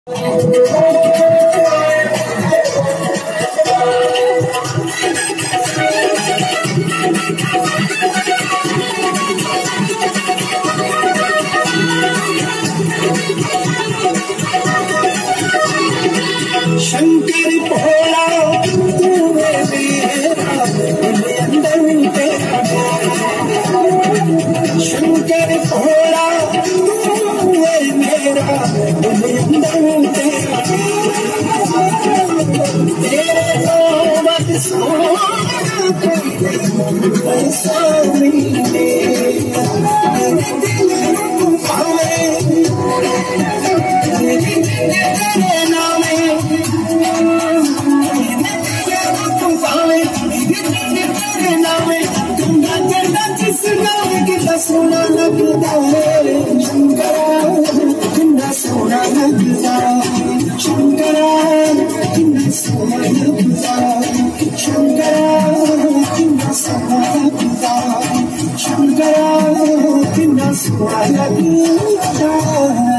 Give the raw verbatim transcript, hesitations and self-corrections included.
शंकर भोला तू मेरा अंदर तेरा, शंकर भोला तू मेरा अंदर तेरा, तेरे मोहब्बत सोना कोई ऐसा नहीं मेरे दिल को पावे तेरे नामे सोना लगता है शंकरा, कितना सोना लगता शंकरा, कितना सोना लगता शंकरा, कितना सोना लगता शंकरा, कितना सोना लगता।